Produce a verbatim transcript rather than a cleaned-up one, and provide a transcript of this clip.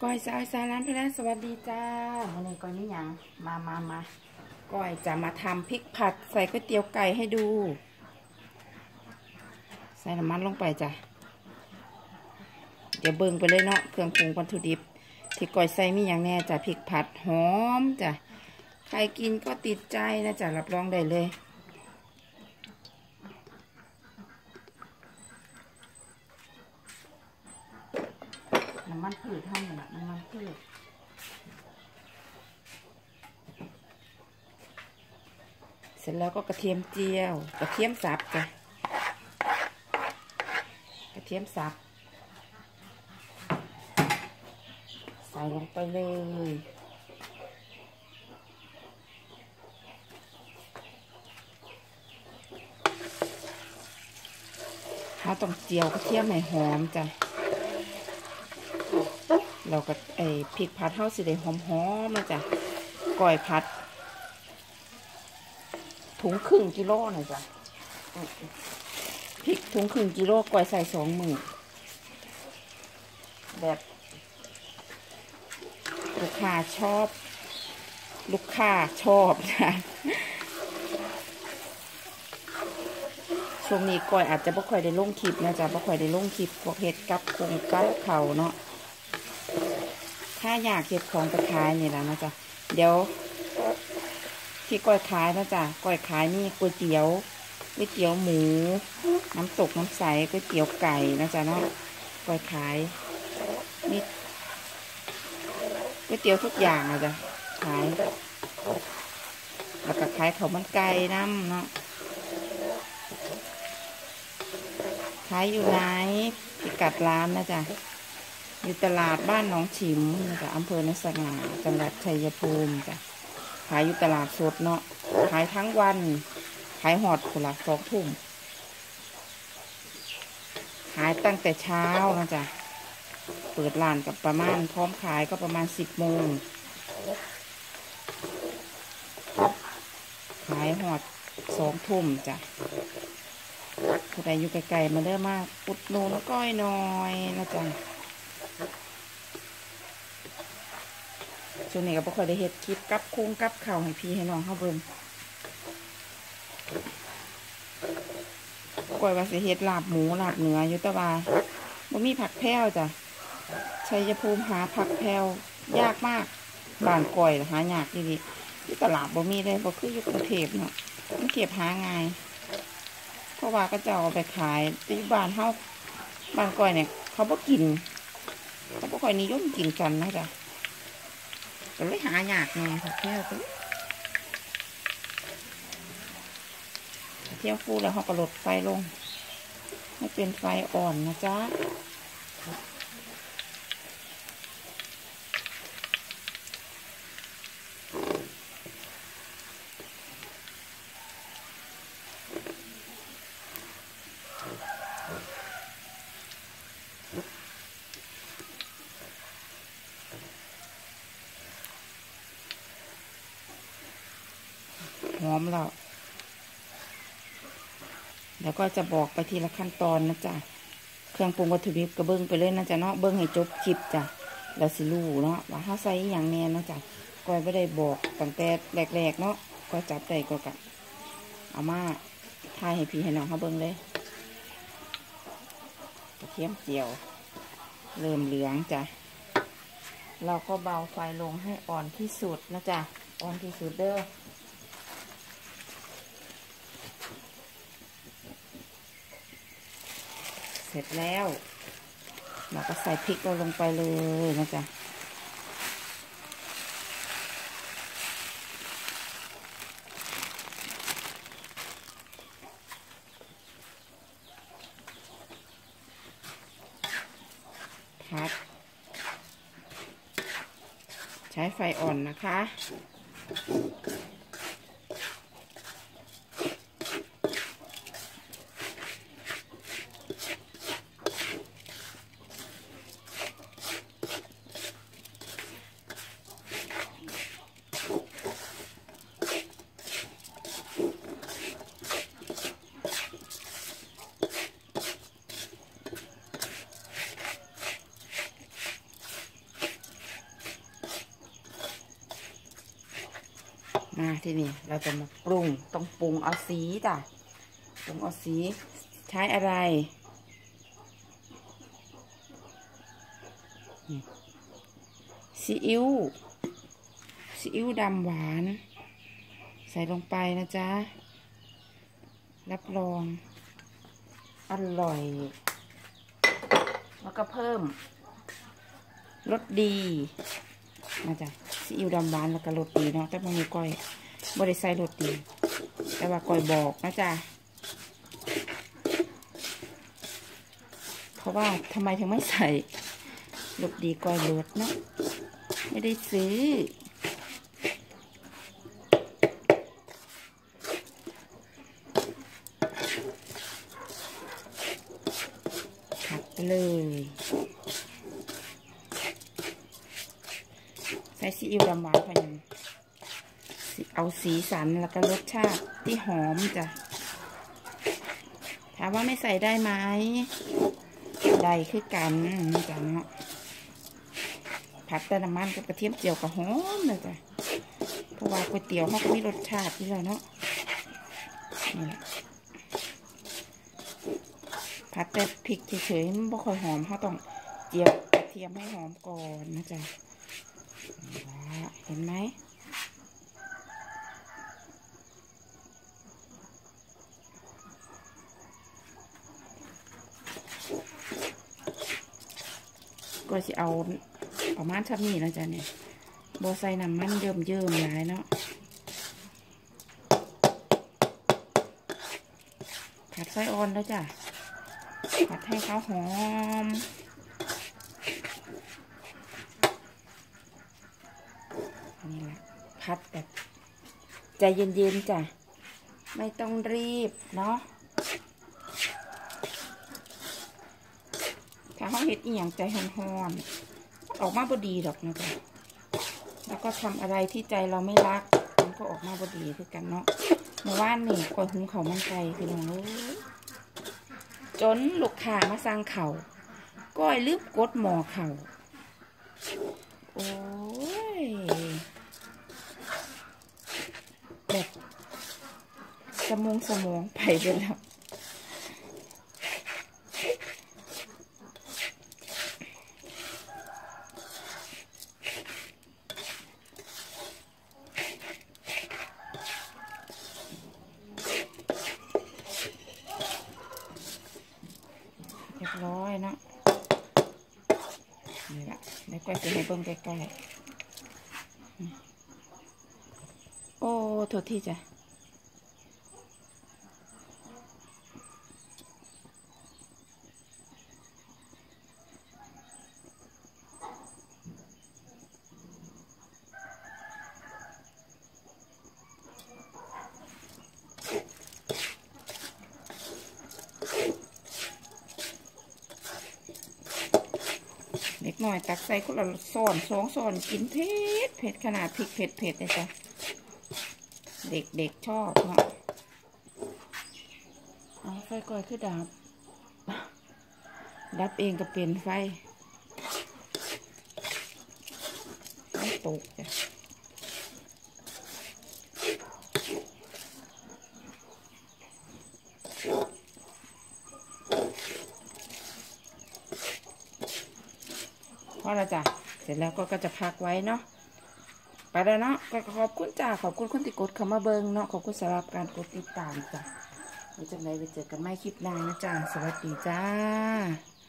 ก้อยสาวสาร้านพระสวัสดีจ้าวันนี้ก้อยนี่ยังมามามาก้อยจะมาทำพริกผัดใส่ก๋วยเตี๋ยวไก่ให้ดูใส่น้ำมันลงไปจ้ะเดี๋ยวเบิ่งไปเลยเนาะเครื่องปรุงวัตถุดิบที่ก้อยใส่มีอย่างแน่จ้ะพริกผัดหอมจ้ะใครกินก็ติดใจนะจ้ะรับรองได้เลยน้ำมันพืชเท่านั้นน้ำมันพืชเสร็จแล้วก็กระเทียมเจียวกระเทียมสับจ้ะกระเทียมสับใส่ลงไปเลยเราต้องเจียวกระเทียมให้หอมจ้ะเราก็ไอพริกผัดเท่าสิได้หอมหอมนะจ้ะก้อยผัดถุงครึ่งกิโลหน่อยจ้ะพริกถุงครึ่งกิโลก้อยใส่สองมือแบบลูกค้าชอบลูกค้าชอบนะช่วงนี้ก้อยอาจจะไม่ค่อยได้ลงคลิปนะจ๊ะไม่ค่อยได้ลงคลิปพวกเห็ดกับคงกับเขาเนาะถ้าอยากเก็บของไปขายนี่แหละนะจ๊ะเดี๋ยวที่ก้อยขายนะจ๊ะก้อยขายนี่ก๋วยเตี๋ยวก๋วยเตี๋ยวหมูน้ำตกน้ำใสก๋วยเตี๋ยวไก่นะจ๊ะเนาะก้อยขายนี่ก๋วยเตี๋ยวทุกอย่างนะจ๊ะขายแล้วก็ขายข้าวมันไก่น้ำเนาะขายอยู่ไหนพิกัดร้านนะจ๊ะอยู่ตลาดบ้านหนองฉิมนะจ๊ะอำเภอในสง่าจังหวัดชัยภูมิจ้ะขายอยู่ตลาดสดเนาะขายทั้งวันขายหอดคนละสองทุ่มขายตั้งแต่เช้านะจ๊ะเปิดร้านกับประมาณพร้อมขายก็ประมาณสิบโมงขายหอดสองทุ่มจ้ะผู้ใดอยู่ไกลๆมาเด้อมากอุดหนุนก้อยน้อยนะจ๊ะช่วงนี้ก็บ่ค่อยได้เฮ็ดคลิปกับคุ้งกับข่าวให้พี่ให้น้องเข้าเบิ่งก้อยว่าสิเฮ็ดลาบหมูลาบเนื้ออยู่แต่ว่าบ่มีผักแพรวจ้ะชัยภูมิหาผักแพรวยากมากบ้านก้อยหายากดีๆที่ตลาดบ่มีเลยบ่คืออยู่กรุงเทพเนาะมันเก็บหาง่ายเพราะว่าก็จะเอาไปขายที่บ้านเฮาบ้านก้อยเนี่ยเขาบ่กินเขาบ่ค่อยนิยมกินกันนะจ๊ะก็เลยหายากไงผักแพรวก็เที่ยวฟูแล้วเขาก็ลดไฟลงให้เป็นไฟอ่อนนะจ๊ะหอมแล้วแล้วก็จะบอกไปทีละขั้นตอนนะจ๊ะเครื่องปรุงวัตถุดิบก็เบิ้งไปเลยนะจ๊ะเนาะเบิ้งให้จบคลิปจ้ะแล้วสิรู้เนาะว่าถ้าใส่อย่างแน่นะจ๊ะก้อยไม่ได้บอกตั้งแต่แรกๆเนาะก็จับใจก็กะเอามาทายให้พี่ให้น้องเขาเบิ้งเลยกระเทียมเจียวเริ่มเหลืองจ้ะเราก็เบาไฟลงให้อ่อนที่สุดนะจ๊ะอ่อนที่สุดเด้อเสร็จแล้วเราก็ใส่พริกเราลงไปเลยนะจ๊ะพัดใช้ไฟอ่อนนะคะมาที่นี่เราจะมาปรุงต้องปรุงเอาสีจ้ะปรุงเอาสีใช้อะไรซีอิ๊วซีอิ๊วดำหวานใส่ลงไปนะจ๊ะรับรองอร่อยแล้วก็เพิ่มรสดีนะจ๊ะซีอิ๊วดำหวานแล้วก็รสดีเนาะแต่บางทีก้อยบริใส่รสดีแต่ว่าก้อยบอกนะจ๊ะเพราะว่าทำไมถึงไม่ใส่รสดีก้อยรสเนาะไม่ได้ซื้อผัดไปเลยใส่ซีอิ๊วดำหวานพอยังเอาสีสันแล้วก็รสชาติที่หอมจ้ะถามว่าไม่ใส่ได้ไหมได้คือกันนี่จ้ะเนาะผัดแต่น้ำมันกับกระเทียมเจียวกับหอมเลยจ้ะเพราะว่าก๋วยเตี๋ยวเขาก็มีรสชาติที่เลยเนาะนี่แหละผัดแต่พริกเฉยๆมันไม่ค่อยหอมเขาต้องเจียวกระเทียมให้หอมก่อนนะจ๊ะเห็นไหมก็จะเอาประมาณชับนี่นะจ๊ะเนี่ยโบใส่น้ำมันเยิ่มเยิ่มหลายเนาะผัดไฟอ่อนแล้วจ้ะผัดให้เขาหอมนี่แหละผัดแบบใจเย็นๆจ้ะไม่ต้องรีบเนาะถ้าเขาเห็ดอีหยังใจหอนๆออกมาบดีหรอกนะจ๊ะแล้วก็ทำอะไรที่ใจเราไม่รักมันก็ออกมาบดีคือกันเนาะเมื่อวานนี่ก่อยหุงเขามันไก่คือน้องเลยจนลูกค้ามาสั่งเขาก้อยลืมกดหม้อเขาโอ้ยแบบสมองสมองไปไปแล้วเรียบร้อยเนาะนี่แหละแล้วก็จะให้เบิ่งใกล้ๆโอ้โทษทีจ้ะเล็กหน่อยตักใส่คนละซ้อนสองซ้อนกินเผ็ดเผ็ดขนาดพริกเผ็ดเผ็ดเลยจ้ะเด็กเด็กชอบเนาะเอาไฟก่อยคือดับดับเองก็เป็นไฟไม่ตกจ้ะพอแล้วจ้ะเสร็จแล้วก็ก็จะพักไว้เนาะไปแล้วเนาะก็ขอบคุณจ้าขอบคุณคนที่กดเข้ามาเบิ้งเนาะขอบคุณสำหรับการกดติดตามจ้ะไว้จังไรไปเจอกันใหม่คลิปหน้านะจ้าสวัสดีจ้า